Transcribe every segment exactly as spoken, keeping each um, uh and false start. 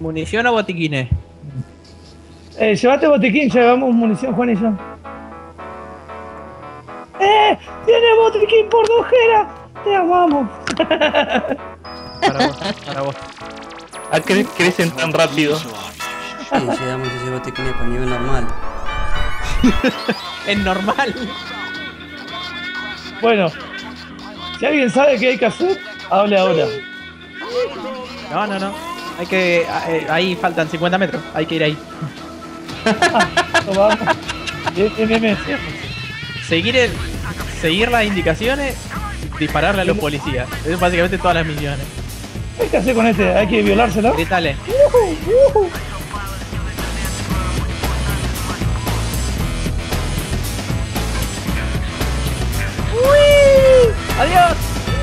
¿Munición o botiquines? Eh, llévate botiquín, llevamos munición, Juan y yo. ¡Eh! ¡Tiene botiquín por dojera! ¡Te amamos! Para vos, para vos. ¿A qué crecen tan rápido? Sí, llevamos ese botiquín para nivel normal. Es normal. Bueno, si alguien sabe qué hay que hacer, hable ahora. No, no, no. Hay que... eh, ahí faltan cincuenta metros. Hay que ir ahí. Vamos. Bien, bien, bien, bien. Seguir el... Seguir las indicaciones, dispararle a los policías. Es básicamente todas las misiones. ¿Qué hay que hacer con este? ¿Hay que violárselo? Gritale. Uh, uh. ¡Uy! ¡Adiós!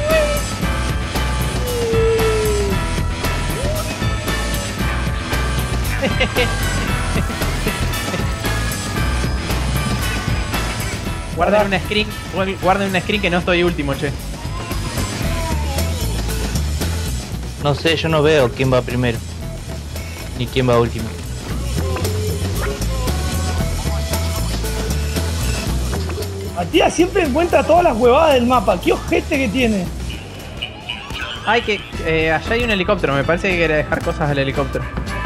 Guarden una screen, guarden una screen que no estoy último, che. No sé, yo no veo quién va primero. Ni quién va último. Matías siempre encuentra todas las huevadas del mapa. ¡Qué ojete que tiene! Ay, que eh, allá hay un helicóptero. Me parece que quiere dejar cosas al helicóptero.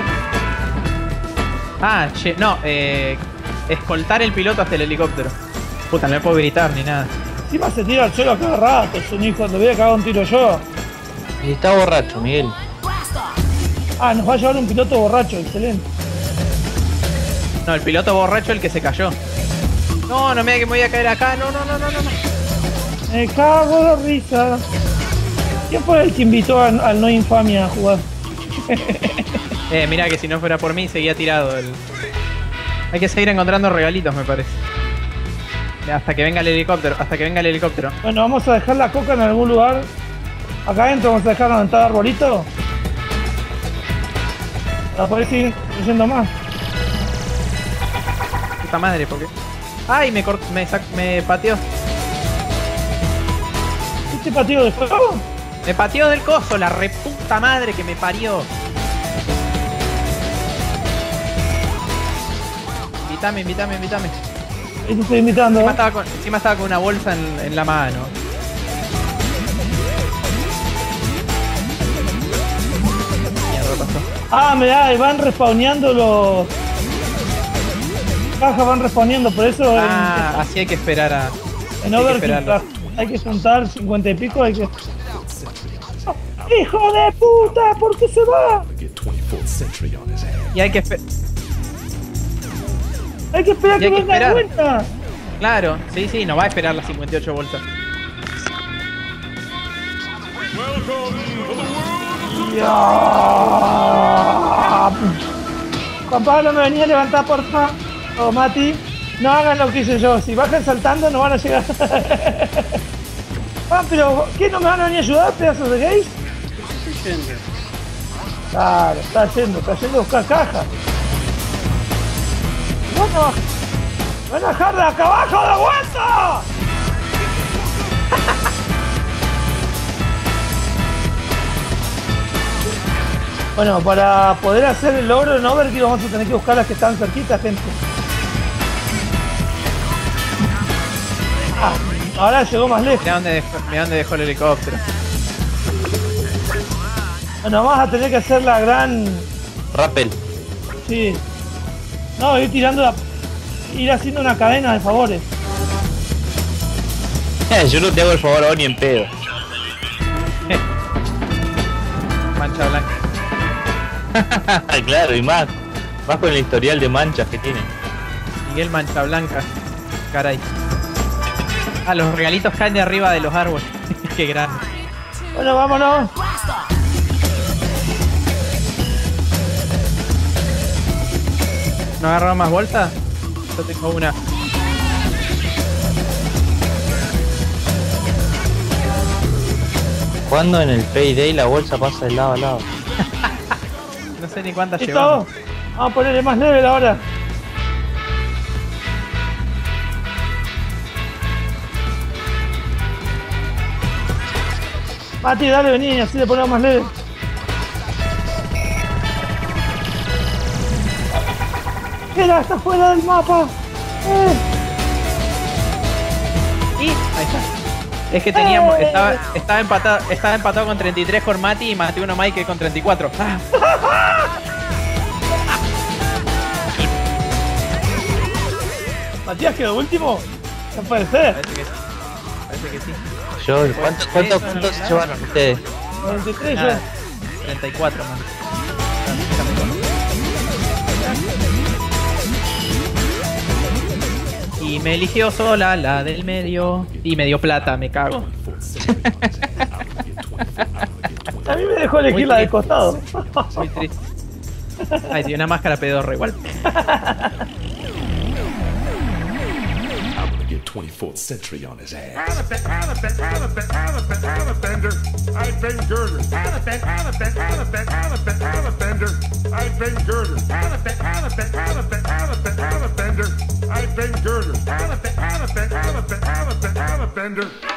Ah, che, no, eh, escoltar el piloto hasta el helicóptero. Puta, no le puedo gritar ni nada. Encima se tira al suelo a cada rato, es un hijo. Te voy a cagar un tiro yo. Y está borracho, Miguel. Ah, nos va a llevar un piloto borracho, excelente. No, el piloto borracho el que se cayó. No, no me diga que me voy a caer acá. No, no, no, no, no. Me cago de risa. ¿Quién fue el que invitó a- al No Infamia a jugar? Eh, mira que si no fuera por mí seguía tirado el... Hay que seguir encontrando regalitos, me parece. Hasta que venga el helicóptero, hasta que venga el helicóptero. Bueno, vamos a dejar la coca en algún lugar. Acá adentro vamos a dejar donde está el arbolito. Para poder seguir yendo más. Puta madre, ¿por qué? Ay, me cort... me, sac... me pateó. ¿Este patio de fuego? Me pateó del coso, la reputa madre que me parió. Invítame, invítame, invítame. Ahí te estoy invitando. Encima estaba con, encima estaba con una bolsa en, en la mano. Mierda, pasó. Ah, mirá, y van respawneando los... Cajas van respawneando, por eso Ah, así hay que esperar a... en, en hay que Overkill esperarlo. hay que juntar cincuenta y pico, hay que... ¡Oh, ¡hijo de puta! ¿Por qué se va? Y hay que esperar... Hay que esperar Y hay que que venga de esperar. vuelta. Claro, sí, sí, no va a esperar las cincuenta y ocho bolsas. Ya. Juan Pablo, me venía a levantar, porfa. O Mati, no hagan lo que hice yo. Si bajan saltando, no van a llegar. Ah, pero ¿qué? ¿No me van a venir a ayudar, pedazos de gays? Claro, está yendo, está yendo a buscar cajas. Bueno, van a dejar de acá abajo de vuelta. Bueno, para poder hacer el logro en Overkill vamos a tener que buscar las que están cerquitas, gente. Ah, ahora llegó más lejos. Mirá dónde dejó, mirá dónde dejó el helicóptero. Bueno, vamos a tener que hacer la gran... Rappel. Sí. No, ir tirando la... ir haciendo una cadena de favores. Yo no te hago el favor ahora ni en pedo. Mancha blanca. Claro, y más. Más con el historial de manchas que tiene. Miguel Mancha Blanca. Caray. Ah, los regalitos caen de arriba de los árboles. Qué grande. Bueno, vámonos. ¿No agarraron más bolsas? Yo tengo una. Cuando en el Payday la bolsa pasa de lado a lado. No sé ni cuántas ¿Listo? llevamos. Vamos a ponerle más level ahora. Mati, dale, vení, así le ponemos más level. Era hasta fuera del mapa. Eh. Y ahí está. Es que teníamos, estaba, estaba empatado, estaba empatado con treinta y tres con Mati y maté uno a Michael con treinta y cuatro. Ah. Matías quedó último. No puede ser. Parece que sí. Parece que sí. Yo, ¿cuántos cuánto, cuánto se llevaron ustedes? noventa y tres Nada, ya. treinta y cuatro, man. Y me eligió sola la del medio. Y me dio plata, me cago. A mí me dejó elegir Muy la del triste. costado. Muy triste. Ay, tiene una máscara pedorra igual. twenty-fourth century on his ass. Alabama, Alabama, Alabama, Alabama, I've been girder. Alabama, Alabama, Alabama, Alabama, I've been girder. Alabama, Alabama, Alabama, Alabama, I've been girder. Alabama, Alabama, Alabama, Alabama,